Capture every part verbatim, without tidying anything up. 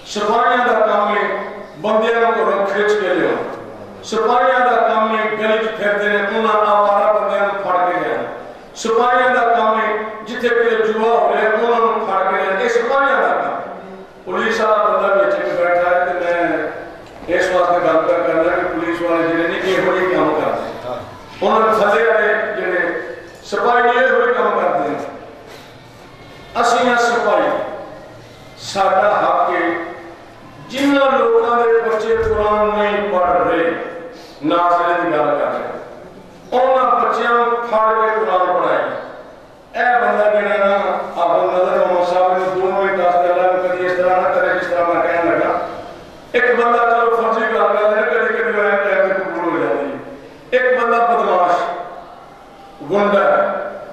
سپاہیاں دا کام ہے بندیاں کو کھچ کے لیا سپاہیاں دا کام ہے گلی پھیرتے ہیں انہاں آوارہ بندیاں پھڑ کے لیا سپاہیاں دا کام ہے جتھے پہ جوا ہو رہے انہاں پھڑ کے لیا یہ سپاہیاں دا کام پولیس والا بندہ بیچے میں بیٹھا ہے کہ میں اس واسطے گل کر کرنا کہ پولیس والے جنہیں نہیں کہ ہوئی کام کرتے ہیں انہوں نے تھلے آئے جنہیں سپاہی یہ ہوئی کام کرتے ہیں اسیاں سپاہی ساڑھا حق کے جنہ لوگوں نے بچے قرآن نہیں پڑھ رہے ناظرے دی گل کر رہے انہاں بچیاں پھاڑ کے قرآن پڑھائی اے بندہ جنہیں نا آپ نظر محمد صاحب نے دونوں میں دس دلہ میں کدی اس طرح نہ کرے جس طرح میں کہنے لگا ایک بندہ چلو فرضی کر رہا ہے کدی کدی وہ ٹائم میں قبول ہو جاتی ہے ایک بندہ بدماش گنڈا ہے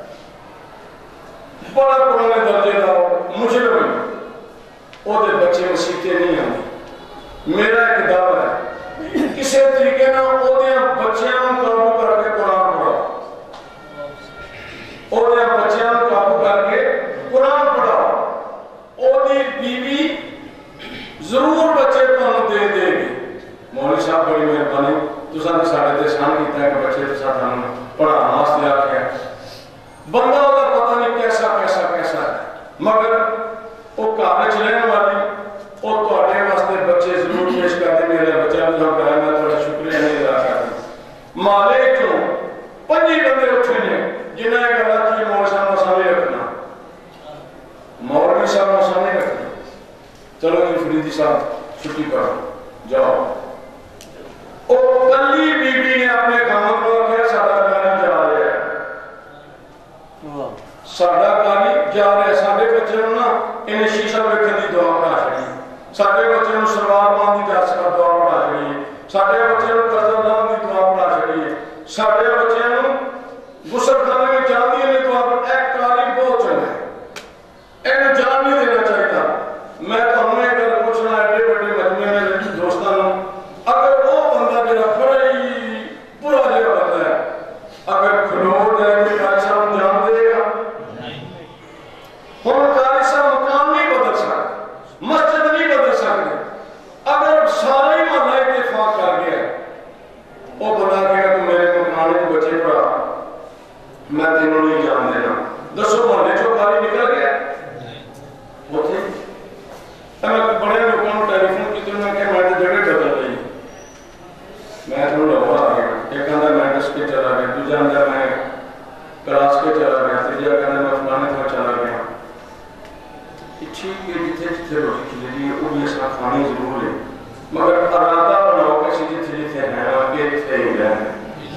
بڑا پرانے درجے کا مجرم ہے وہ دے بچے مسیحتے نہیں آتے میرا ایک دعویٰ ہے کسی طریقے نہ وہ دے بچیاں قابو کر کے قرآن پڑھاؤ وہ دے بچیاں قابو کر کے قرآن پڑھاؤ وہ دے بیوی ضرور بچے پہنوں دے دے گی مولوی صاحب بڑی مہربانی تو ساتھ ساڑھے تے سان کیتا ہے کہ بچے تو ساتھ ہم پڑھانا اس لیا کیا بندہ ہوگا پتہ نہیں کیسا کیسا کیسا ہے مگر وہ کارج رہنے والی وہ توڑے واسطے بچے ضرور پیش کرتے میرے بچہ بھی ہم کرائے میں تھوڑا شکریہ نہیں ادا کرتے مالے کیوں پنجی بندے اٹھے نے جنہیں ایک اللہ کی مولوی صاحب مسامنے رکھنا مولوی صاحب مسامنے رکھنا چلو جی فریدی صاحب چھٹی کرو جاؤ او کلی بی بی نے اپنے کام کو کیا سادہ کاری جا رہے ہیں سادہ کاری جا رہے ہیں سادے بچے ہوں نا انہیں شیشہ بکھن دی دعا پڑھا چڑی سادے بچے ہوں سلوار باندھی جا سکا دعا پڑھا چڑی سادے بچے ہوں قدر نام دی دعا پڑھا چڑی سادے بچے ہوں غسل کرنے میں جان دی انہیں دعا پڑھا ایک کاری بہت چلے انہیں جان نہیں دینا چاہیے میں تو ہمیں اگر پوچھنا ہے بڑے بڑے مجموعے میں دوستانوں اگر وہ بندہ جنہا بڑی برا جگہ بندہ ہے اگر کھلوڑ جائے کہ کاری صاحب جان دے گا ہم کاری صاحب مقام نہیں بدل سکتے مسجد نہیں بدل سکتے اگر سارے محلہ اتفاق کر گیا وہ بندہ کہا کہ میرے مکانے کو بچے پڑا میں تینوں نہیں جان دینا دسو محلے جو کاری نکل گیا وہ تھے میں بڑے لوگوں ٹیلی فون کی تو میں کہ میں تو جگہ بدل رہی میں تو لاہور آ گیا ایک کہنا میں دس کے چلا گیا دوسرا اندر میں کلاس کے چلا گیا تیسرا کہنا میں فلانے تھا چلا گیا ٹھیک ہے جتنے جتنے روٹی کھلے وہ بھی اس کا کھانے ضرور لے مگر ارادہ بناؤ کسی جتنے جتنے ہیں آگے اتنے ہی رہنے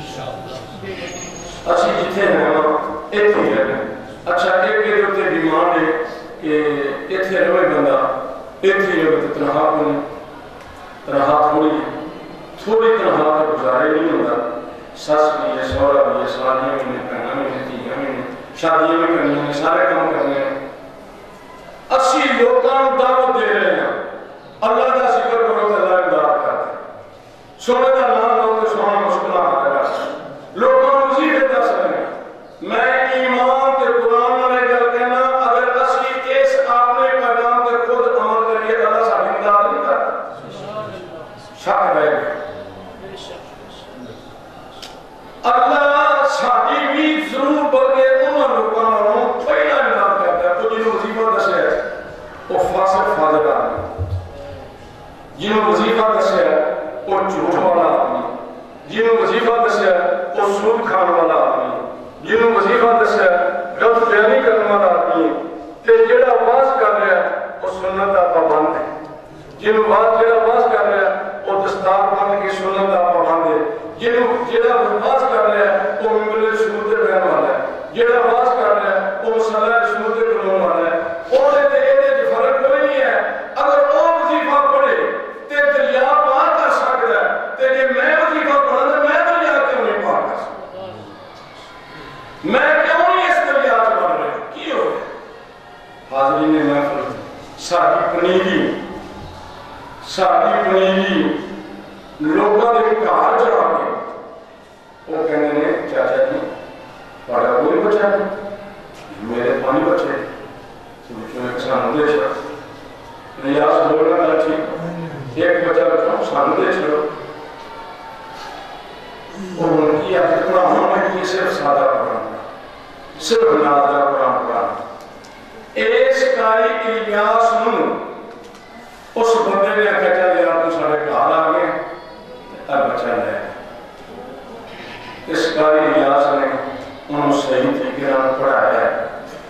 اچھی جتنے ہیں اتنے ہی رہنے اچھا ایک کے دوتے ڈیمانڈ ہے کہ اتنے روئے بندہ اتنی لوگ تنہا کن تنہا تھوڑی تھوڑی تنہا کا گزارے نہیں ہوتا سس بھی ہے سورا بھی ہے سالیاں بھی ہیں پہنا بھی ہیں تیگاں بھی ہیں شادیاں بھی کرنی ہیں سارے کام کرنے ہیں اسی لوگوں دعوت دے رہے ہیں اللہ کا ذکر کرو تو اللہ امداد کرتے ہیں سونے کا نام لو تو سونا مشکلہ آ رہا ہے لوگوں وظیفے دس رہے ہیں میں ایمان کے قرآن میں گل کہنا اگر اسی اس اپنے پیغام کے خود عمل کریے اللہ ساری امداد نہیں کرتا شک رہے گا اللہ ساری بھی ضرور بلکہ انہوں لوگوں نے پہلا امداد کرتا ہے تو جنہوں وظیفہ دسے ہے وہ فاسق فاضل آدمی جنہوں وظیفہ دسے ہے وہ جھوٹ والا آدمی جنہوں وظیفہ دسے ہے وہ سود کھان والا آدمی جنہوں وظیفہ دسے ہے غلط بیانی کرنے والا آدمی تے جڑا واز کر رہا ہے وہ سنت دا پابند ہے جنہوں واز جڑا واز کر رہا ہے وہ دستار بند کی سنت دا پابند ہے جنہوں جڑا واز کر رہا ہے وہ ممبر شروع دے رہنے والا ہے جڑا واز کر رہا ہے وہ مسئلہ شروع دے کرنے والا ہے اور تے ایدے جو فرق کوئی نہیں ہے اگر وہ وظیفہ پڑھے تے دریا پار کر سکتا ہے تے جے میں وظیفہ پڑھا تو میں دریا کیوں نہیں پار کر سکتا میں کیوں نہیں اس دریا سے بڑھ رہے کی ہو رہے حاضرین محفل ساری پنیری ساری پنیری لوگوں نے کار جا کے وہ کہنے نے چاچا جی بڑا کوئی بچہ ہے میرے پانی بچے ایک سان دے شخص ریاض بولنا تھا ٹھیک ایک بچہ بچوں سانو دے چھڑو اور ان کی آخر قرآن میں کی صرف سادہ قرآن صرف نازلہ قرآن قرآن ایس کاری الیاس نو اس بندے نے کہتا لیا تو سارے کار آگے اب بچہ لے اس کاری الیاس نے انہوں صحیح طریقے نام پڑھایا ہے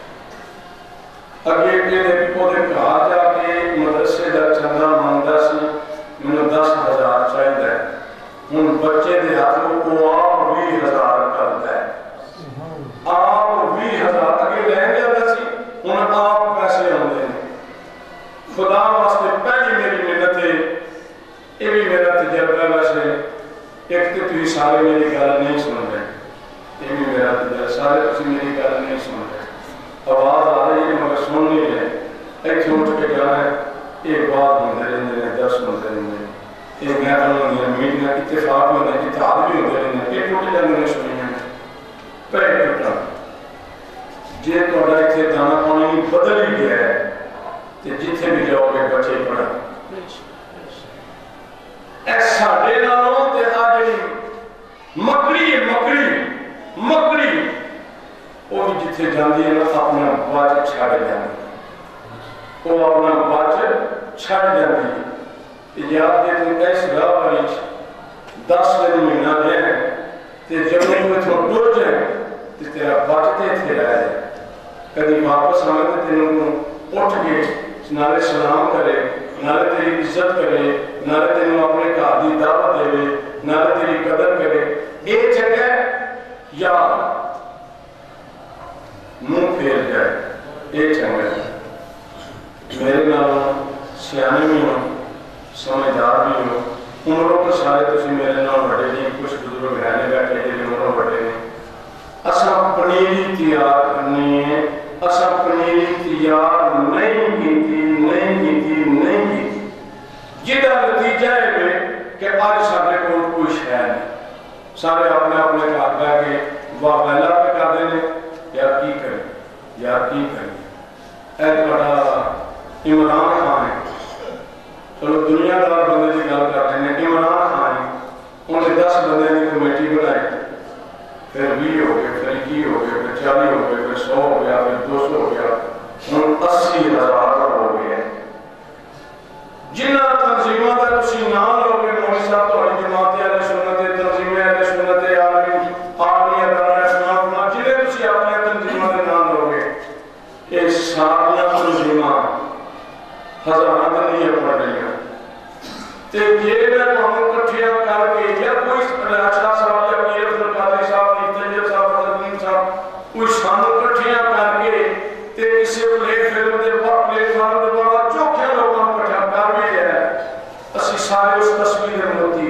اگے کے دے کو دے کہا جا کے مدرسے دا چندہ مانگا سی میں دس ہزار چاہیے ان بچے دے ہاتھوں کو آپ بھی ہزار کرتا ہے آپ بھی ہزار اگے لیں گے اللہ سی ان آپ پیسے آنے ہیں خدا واسطے پہلی میری محنت ہے یہ بھی میرا تجربہ ویسے ایک تو تھی سارے میری گل نہیں سن رہے یہ بھی میرا تجربہ سارے تھی میری گل نہیں سن رہے آواز آ رہی ہے مگر سن نہیں رہے ایک اٹھ کے جانا ہے ایک بات ہوتے رہتے ہیں دس ہوتے رہتے ہیں ایک محفل ہوتے ہیں میٹنگ اتفاق ہوتے ہیں اتحاد بھی ہوتے رہتے ہیں ایک ٹوٹے جانے نے سنی ہیں پہلے ٹوٹا جے تو اللہ اتنے دانا پانی بدل ہی گیا ہے کہ جتنے بھی جاؤ گے بچے پڑھا ایسا دینا ہوں کہ آج مکڑی ہے مکڑی مکڑی وہ بھی جتنے جاندی ہے اپنا باچ چھاڑ جاندی وہ اپنا باچ چھاڑ جاندی یاد دے تم ایس راہ والی دس دن مہینہ دے تے جب میں تھوڑا ٹوٹ جائے تے تیرا باچتے تھے رہے کدی واپس آنے تینوں اٹھ کے نالے سلام کرے نالے تیری عزت کرے نالے تینوں اپنے قادی دعوت دے نالے تیری قدر کرے ایک جگہ یا منہ پھیر جائے ایک جگہ میرے نام سیانے بھی ہوں سمجھدار بھی ہوں عمروں کے سارے تسی میرے نام بڑے نہیں کچھ بزرگ رہنے بیٹھے جی عمروں بڑے نہیں اساں پنیری تیار کرنی ہے اساں پنیری تیار نہیں کیتی نہیں کیتی نہیں کیتی جدہ نتیجہ ہے کہ آج سارے کو کوئی شہر نہیں سارے اپنے اپنے گھر بہ کے واہ بیلا پہ کر دینے یار کی کریں یار کی کریں اے بڑا عمران خان ہے چلو دنیا دار بندے کی گل کر رہے ہیں عمران خان ہے انہیں دس بندے کی کمیٹی بنائی پھر بھی ہو گئے پھر کی ہو گئے پھر چالی ہو گئے پھر سو ہو گیا پھر دو سو ہو گیا ان اسی ہزار ہو گئے جنہ تنظیمہ دا تسی نام لو گے مولی صاحب تو علی جماعتی اہل سنت تنظیمیں اہل سنت عالمی آرمی ادارہ اسلام فلاں جنہیں تسی اپنے تنظیمہ دے نام لو گے یہ سارا تنظیمہ ہزارہ دن نہیں پڑھ رہی ہیں تے یہ میں ہم کٹھیاں کر کے یا کوئی اچھا صاحب یا پیر عبد القادری صاحب نیتنجر صاحب فضلین صاحب کوئی سانو کٹھیاں کر کے تے کسی پلیٹ فلم دے وقت پلیٹ فارم دے بابا چوکھے لوگوں کٹھیاں کر بھی ہے اسی سارے اس تصویر موتی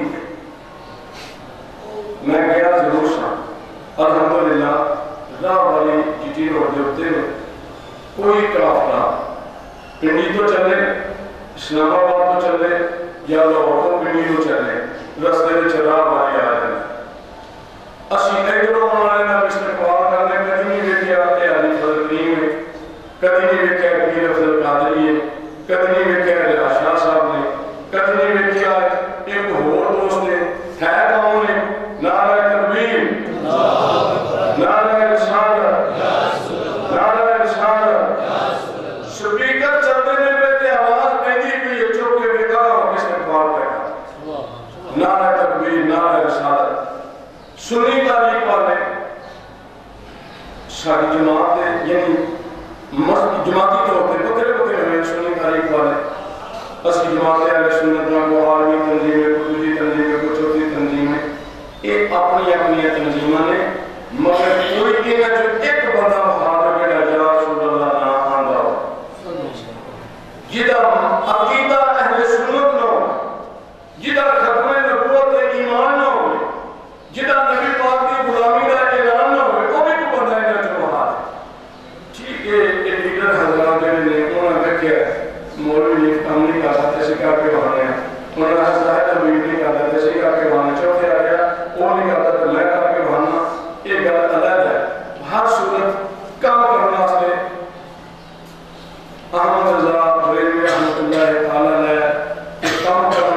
میں گیا ضرور سا الحمدللہ راہ والی جیٹی روڈ دے ہوتے ہیں کوئی کافلہ پنڈی تو چلے اسلام آباد تو چلے یا لاہور تو پنڈی تو چلے رستے میں چراغ والے آ رہے ہیں اسی ایڈروں والے نہ استقبال کرنے کدی نہیں دیکھا اے علی فضل کریم ہے کدی نہیں دیکھا پیر افضل قادری ہے کدی نہیں دیکھا شاہ صاحب نے کدی نہیں دیکھا ایک اور دوست نے ہے کون ہے نعرہ تکبیر نعرہ رسالت نعرہ رسالت سپیکر چلتے نے پہ آواز پیدی بھی ہے جو کہ بیدہ ہو کس نے بات کرنا نعرہ تکبیر نعرہ رسالت سنی تاریخ والے ساری جماعت یعنی جماعتی طور پہ بکرے بکرے ہوئے سنی تاریخ والے اسی جماعت اہل سنت میں کو عالمی تنظیمیں کو دوسری تنظیمیں کو چوتھی تنظیمیں ایک اپنی اپنی تنظیمہ نے مگر کوئی کہنا جو ایک بندہ بہادر کے یا رسول اللہ نام آندہ ہو جدہ عقیدہ اہل سنت نہ ہو جدہ ختم نبوت ایمان نہ ہو جدہ نبی پاک کی غلامی کا اعلان نہ ہو وہ بھی کو بندہ ہے جو بہادر ٹھیک ہے یہ لیڈر حضرات نے انہوں نے دیکھا مولوی نہیں کام نہیں کرتا تیسے کر کے بہانے ہیں انہوں نے حضرات نبی نہیں کرتا تیسے کر کے بہانے چوکے آ گیا وہ نہیں کرتا تو میں کر کے بہانا یہ غلط علیحدہ ہے ہر صورت کام کرنا سے احمد رضا بریلوی رحمۃ اللہ تعالیٰ نے کام کرنا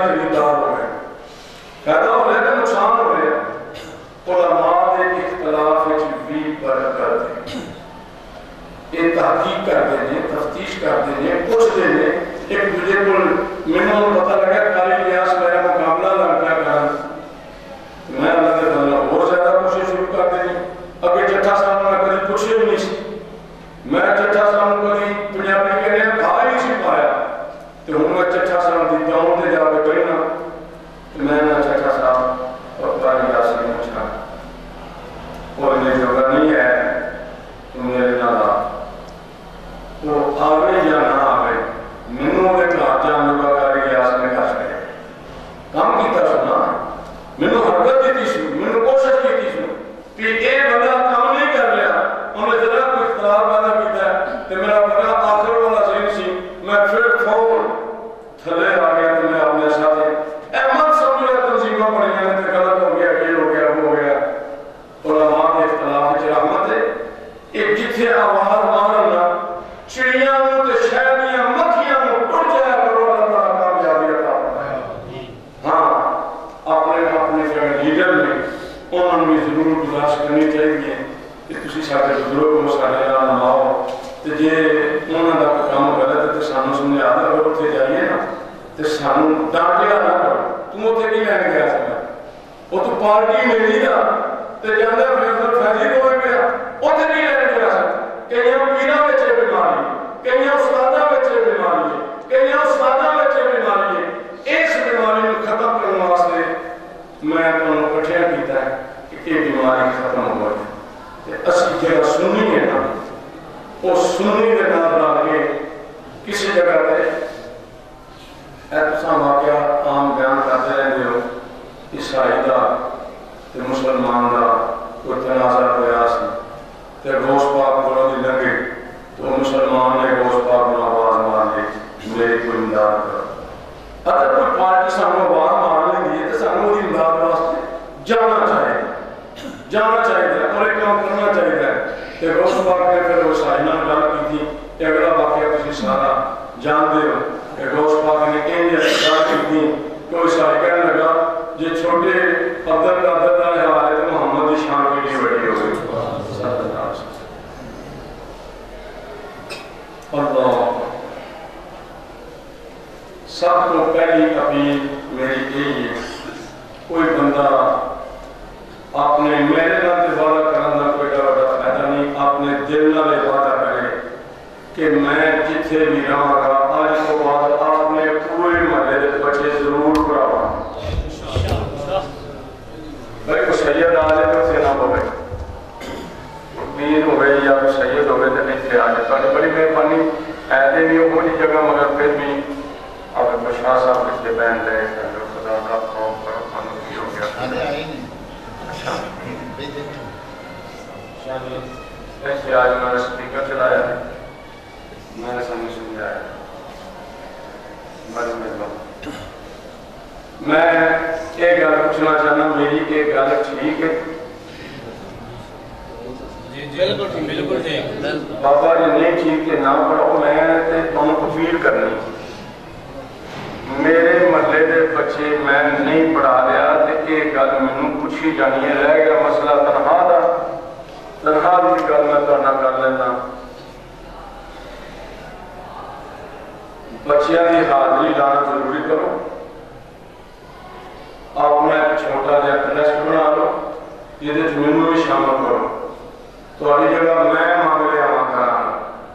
خریدار ہو گئے، پیدا ہو رہے ہیں نقصان ہو رہے ہیں۔ علماء دے اختلاف بھی برکت ہے، یہ تحقیق کرتے ہیں، تفتیش کرتے ہیں، پوچھتے ہیں ایک دوسرے کو۔ مینوں پتہ لگا کالی لیاس میرا مقابلہ لگ پیا کرن، میں اللہ کے بندہ اور زیادہ کوشش شروع کر دینی۔ اگے جٹھا صاحب نے کبھی پوچھے نہیں سی، میں جٹھا صاحب کو کبھی پنجابی کہنے کھا ہی نہیں سی پایا، تو ہوں میں جٹھا صاحب دی گاؤں دے جا کے بیٹھنا، میں نہ جٹھا صاحب اور کالی لیاس نے پوچھا اور یہ جگہ نہیں ہے تو میرے نال وہ آوے یا نہ آوے، مینوں ایک ہاتھ جان لگا کر گیا اس نے کہا ہے کام کیتا سنا، مینوں حرکت دیتی سی، مینوں کوشش کیتی سی کہ اے بندہ کام نہیں کر رہا، انہیں ذرا کوئی اختلاف پیدا کیتا ہے کہ میرا بڑا آخر والا ذہن سی، میں پھر فور تھلے آ گیا تو میں اپنے ساتھ احمد سمجھ رہا تنظیمہ پڑی ہیں کہ غلط ہو گیا، یہ ہو گیا، وہ ہو گیا۔ علماء کے اختلاف کی رحمت ہے، ایک جتھے آواز مارنا چڑیاں تے شہریاں مکھیاں اڑ جایا کرو، اللہ تعالیٰ کامیابی عطا فرمائے۔ ہاں اپنے اپنے جو لیڈر نے انہوں نے ضرور گزارش کرنی چاہیے کہ تسی سارے بزرگ کو سارے نال نماؤ، تے جے انہوں دا کوئی کام غلط ہے تے سانو سمجھا دو، اگر اتنے جائیے نا تے سانو ڈانٹیا نہ کرو، تم اتنے کی لینے گیا سمجھ، وہ تو پارٹی میری دا تے جاندے فیصل فیضی کو گیا، اتنے کی لینے گیا سمجھ، کہ یہ پیرا بچے بیماری، کہ یہ استادہ بچے بیماری ہے، کہ یہ استادہ بچے بیماری ہے۔ اس بیماری کو ختم کرنے واسطے میں انہوں نے کٹھیا کیتا ہے کہ یہ بیماری ختم ہو گئی۔ اسی جگہ سنی ہے نا، وہ سنی کے نام رکھ کے کسی جگہ پہ ایسا واقعہ عام بیان کرتے رہتے ہو، عیسائی کا تے مسلمان کا کوئی تنازع ہوا سی تے گوشت پاک کو دی لگے تو مسلمان نے گوشت پاک کو آواز مار دی میری کوئی امداد کرو۔ اگر کوئی پارٹی سانو آواز مار لیں گی تو سانو دی امداد واسطے جانا چاہیے جانا چاہیے اور ایک کام کرنا چاہیے کہ گوشت پاک نے پھر وہ سائنہ گل کی تھی کہ اگلا واقعہ تسی سارا جانتے ہو کہ گوشت پاک نے کہیں اعتراض کی تھی، کوئی سارے کہنے لگا یہ چھوٹے قدر کا درجہ ہے حوالے تو محمد کی شان کے لیے بڑی ہو گئی۔ اللہ سب کو پہلی اپیل میری یہی ہے، کوئی بندہ آپ نے میرے نال وعدہ کرنا کوئی بڑا فائدہ نہیں، آپ نے دل نال وعدہ کرے کہ میں جتھے بھی رہاں گا آج کو بعد آپ نے پورے محلے دے بچے ضرور پڑھاواں۔ بھائی کوئی سید آجے تو سے نہ ہوئے، پیر ہوئے یا کوئی سید ہوئے تو نہیں تھے آجے، بڑی بڑی مہربانی ایسے بھی ہو نہیں جگہ مگر پھر بھی آپ کو شاہ صاحب کس کے بین لے جو خدا کا خوف کرو خانو کی ہو گیا۔ ایسے آج میں نے سپیکر چلایا ہے، میں نے سمجھ سمجھایا ہے، بڑی مہربانی۔ میں ایک گل پوچھنا چاہنا، میری ایک گل ٹھیک ہے؟ بالکل ٹھیک۔ بابا جی نہیں ٹھیک ہے نہ پڑھو، میں تے تم اپیل کرنی میرے محلے دے بچے میں نہیں پڑھا لیا تے ایک گل مینوں پوچھی جانی ہے، رہ گیا مسئلہ تنخواہ دا، تنخواہ دی گل میں تہاڈے نال کر لینا۔ بچیاں دی حاضری لانا ضروری کرو، آپ میں ایک چھوٹا جا لسٹ بنا لو جہدے وچ مینوں بھی شامل کرو، تہاڈی جگہ میں معاملے آواں کراں،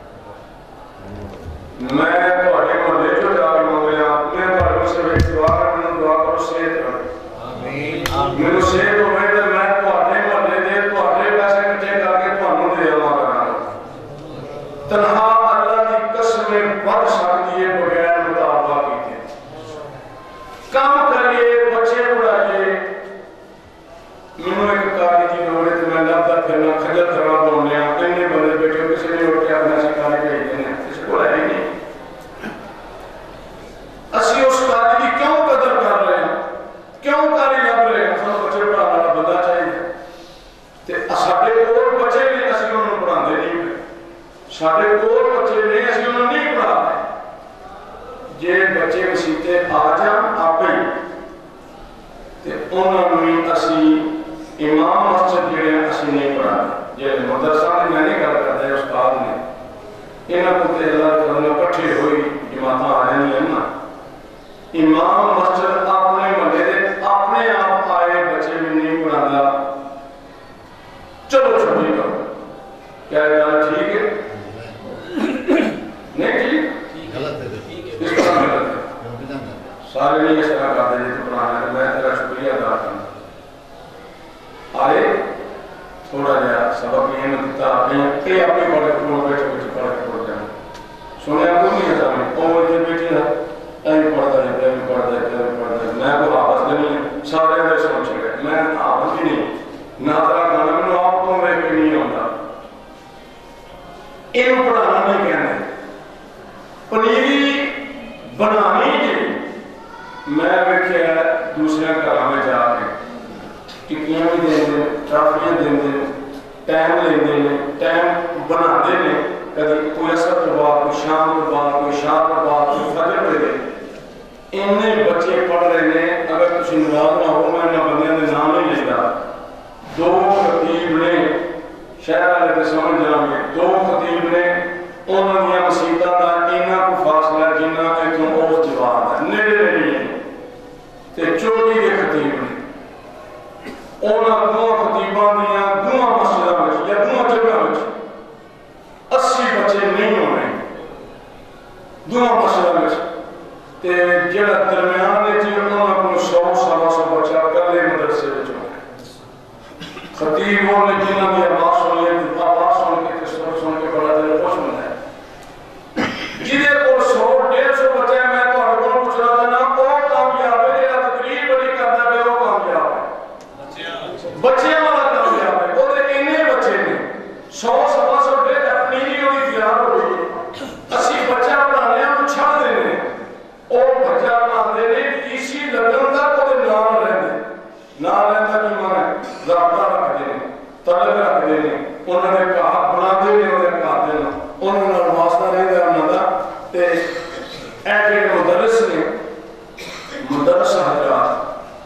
میں تہاڈے محلے چوں جا کے معاملے آواں، میں تہاڈے صرف ایک دعا کروں، دعا کرو صحت کرو، میرے صحت ہوئے تو میں تہاڈے محلے دے تہاڈے پیسے کٹھے کر کے تہانوں دے آواں کراں۔ تنخواہ اللہ دی قسم بڑھ سکتی ہے بغیر مطالبہ کیتے، کام کریے بچے پڑھائیے۔ مینوں ایک کاری دی لوڑ ہے تے میں لبدا پھرنا کھجل کرنا بولنے آ، کنے بندے بیٹھے کسی نے اٹھ کے اپنا سکھانے بھیج دینے، کسی کو ہے ہی نہیں۔ اسی اس کاری کی کیوں قدر کر رہے ہیں، کیوں کاری لب رہے ہیں؟ سانوں بچے پڑھانے والا بندہ چاہیے تے ساڈے کول بچے نے اسی انہوں نے پڑھاندے نہیں پے، ساڈے کول بچے نے اسی انہوں نے نہیں پڑھا رہے۔ جے بچے مسیتے آ جان آپ ہی انہوں نے اسی امام مسجد جڑے اسی نہیں پڑھا جے مدرسہ میں نہیں کر کرتے استاد نے انہاں کو تے اللہ تعالی کٹھے ہوئی جماعتاں آ رہی ہیں نا امام مسجد اپنے محلے دے اپنے آپ آئے بچے بھی نہیں پڑھاتا چلو چھوٹی کرو کیا یہ ٹھیک ہے نہیں ٹھیک غلط ہے اس طرح غلط ہے سارے نہیں اس طرح کرتے جیسے پڑھانا ہے میں تیرا شکریہ ادا کرنا آئے تھوڑا جا سبق یہ نتیتا آپ نے کہ اپنی پڑھے پڑھے بیٹھے بیٹھے پڑھے پڑھے جانے سنے آپ کو نہیں ہے سامنے اوہ یہ بیٹھے ہیں ایمی پڑھتا ہے ایمی پڑھتا ہے ایمی پڑھتا ہے میں کو آواز دنی ہے سارے اندر سمجھ گئے میں آواز ہی نہیں ناظرہ کھانا میں آپ تو میں کوئی نہیں ہوتا ان پڑھانا نہیں کہنے پنیری بنانی جی میں بیٹھے دوسرے کلام میں جا کے ٹکیاں بھی دیں دیں ٹرافیاں دیں دیں ٹائم لیں دیں ٹائم بنا دیں دیں کدھی کوئی اثر کے بعد کوئی شام کے بعد کوئی شام کے بعد کوئی فجر پہ دیں انہیں بچے پڑھ رہے ہیں اگر کچھ نراض نہ ہو میں نہ بندے نے نام نہیں لیتا دو خطیب نے شہر والے کے سمجھ جانے دو خطیب نے انہوں نے مسیطہ دا انہاں کو فاصلہ جنہ ایتوں اوز جواب ہے نیڑے نہیں ہے تے چوٹی کے خطیب نے انہاں دو خطیبان دیا دو مسجدہ بچ یا دو جگہ بچ اسی بچے نہیں ہونے دو مسجدہ بچ تے جڑا درمیان نے جی انہاں کو سو سوا سو بچہ کر لے مدرسے بچوں خطیبوں نے جنہ بھی آواز سن لے آواز سن کے سن سن کے بڑا دل خوش منا ہے جدے کو سو ڈیڑھ سو بچے میں تو ہر کو پوچھ رہا تھا نا وہ کامیاب ہے جڑا تقریر بڑی کرتا ہے وہ کامیاب ہے بچے والا کامیاب ہے وہ دے انہیں بچے نے سو سوا سو ڈیڑھ اپنی ہی ہوئی تیار ہو گئی اسی بچہ پڑھانے ہم چھا دینے اور بچہ پڑھانے نے اسی لگن کا کوئی نام رہنے نام رہتا کی مانے رابطہ رکھ دینے طلب رکھ دینے انہوں نے کہا بنا دینے انہوں نے کہا دینا انہوں نے واسطہ نہیں دیا انہوں نے تے ایک مدرس نے مدرس حضرات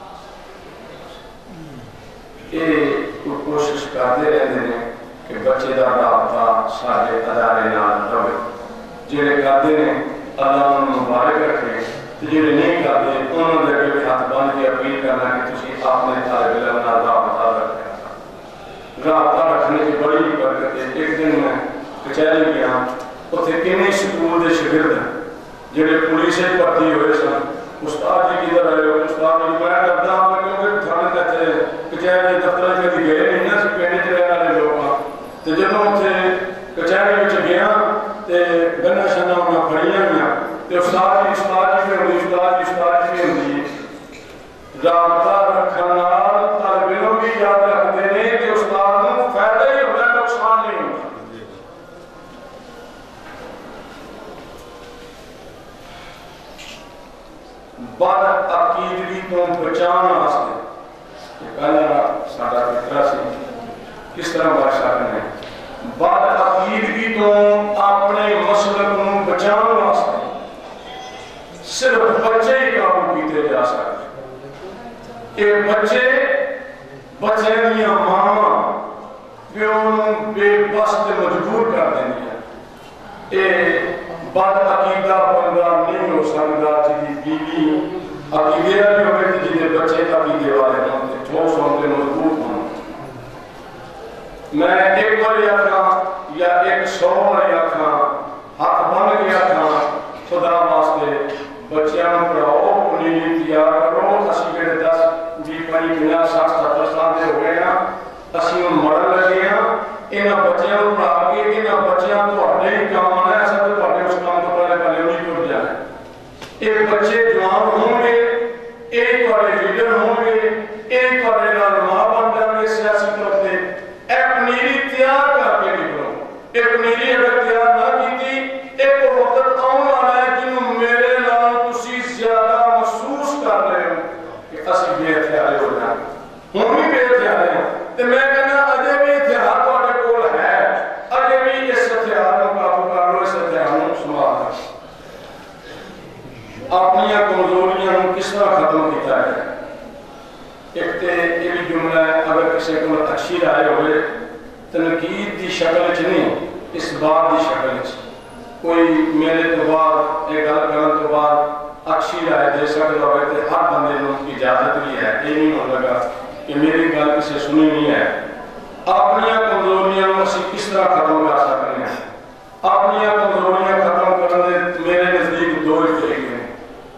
یہ کوشش کرتے رہتے ہیں کہ بچے دا رابطہ سارے ادارے نال رہے جڑے کرتے ہیں اللہ انہوں مبارک رکھے جڑے نہیں کرتے انہوں نے بھی ہاتھ بند کے اپیل کرنا کہ تسی اپنے طالب علم نال رابطہ رکھیں رابطہ رکھنے کی بڑی برکت ہے ایک دن میں کچہری گیا اتنے کنے سکول دے شاگرد ہیں جڑے پولیس سے بھرتی ہوئے سن استاد جی کدھر آئے ہو استاد جی میں ڈردا ہوں کیونکہ تھانے کہتے کچہری دفتر میں کبھی گئے نہیں نا سی پنڈ چ رہنے والے لوگ ہاں تے جدوں اتنے کچہری وچ گیا تے گنا شنا انہاں پھڑیاں گیا تے استاد جی استاد جی ہوندی استاد جی استاد جی ہوندی رابطہ رکھن نال طالب علم بھی یاد رکھدے نے کہ استاد نوں فائدہ ہی ہوندا نقصان نہیں ہوندا بد عقیدگی تو بچان واسطے پہلا ساڈا فکرہ سی کس طرح بادشاہ کرنے بد عقیدگی تو اپنے مسلک نوں بچان واسطے صرف بچے ہی قابو کیتے جا سکتے یہ بچے بچے دیا ماں پیو نوں بے بس تے مجبور کر دینی ہے یہ بد عقیدہ بندہ نہیں ہو سکتا جی بیوی عقیدے بھی ہوئے تھے جنہیں بچے عقیدے والے ہوتے ٹھوس ہوتے مضبوط ہوتے میں ایک بار یا کھا یا ایک سو بار یا کھا ہاتھ بن گیا کھا خدا واسطے بچیاں پڑھاؤ انہیں تیار کرو اسی کے دس بھی پانی بنا سات ستر سال دے ہوئے ہیں اسی ان مرن لگے ہیں انہاں بچیاں پڑھا کے انہاں بچیاں تو اپنے ہی کام آنا ہے ایسا تو پڑھے اس کام تو پہلے پہلے انہیں ٹوٹ جائے ایک بچے جوان ہوں گے ایک بڑے لیڈر ہوں گے ایک بڑے رہنما بن جائیں گے سیاسی طور پہ ایک نیری تیار کر کے نکلو ایک نیری اگر تیار نہ کی تھی ایک وقت آن والا ہے جنہوں میرے نام تسی زیادہ محسوس کر رہے ہو کہ اسی بے ہتھیارے ہو جائیں ہم بھی بے ہتھیارے ہیں تو میں کہنا اجے بھی ہتھیار تواڈے کول ہے اجے بھی اس ہتھیار نوں قابو کر لو اس ہتھیار نوں سنبھال لو اپنی کمزوریاں کس طرح ختم کیتا ہے ایک تے یہ بھی جملہ ہے اگر کسی کو اچھی رائے ہوئے تنقید دی شکل چ نہیں اس بات دی شکل چ کوئی میرے تو بعد ایک گل کرن تو بعد اچھی رائے دے سکتا ہوئے تو ہر بندے کو کی اجازت بھی ہے یہ نہیں ہونے لگا کہ میری گل کسی سنی نہیں ہے اپنی کمزوریاں اسی کس طرح ختم کر سکتے ہیں اپنی کمزوریاں ختم کرنے میرے نزدیک دو ہی طریقے ہیں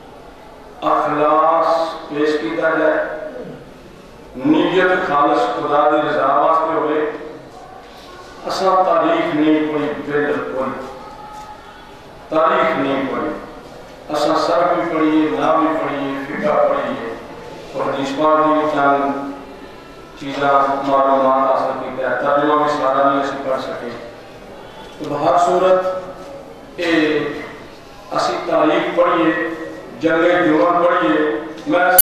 اخلاص پیش کیتا جائے نیت خالص خدا دی رضا واسطے ہوئے اساں تاریخ نہیں پڑھی بالکل تاریخ نہیں پڑھی اساں سر بھی پڑھیے نہ بھی پڑھیے فقہ پڑھیے اور حدیث پاک دی چند چیزاں معلومات حاصل کیتا ہے ترجمہ بھی سارا نہیں اسی پڑھ سکے تو بہر صورت اے اسی تاریخ پڑھیے جنگ جمعہ پڑھیے میں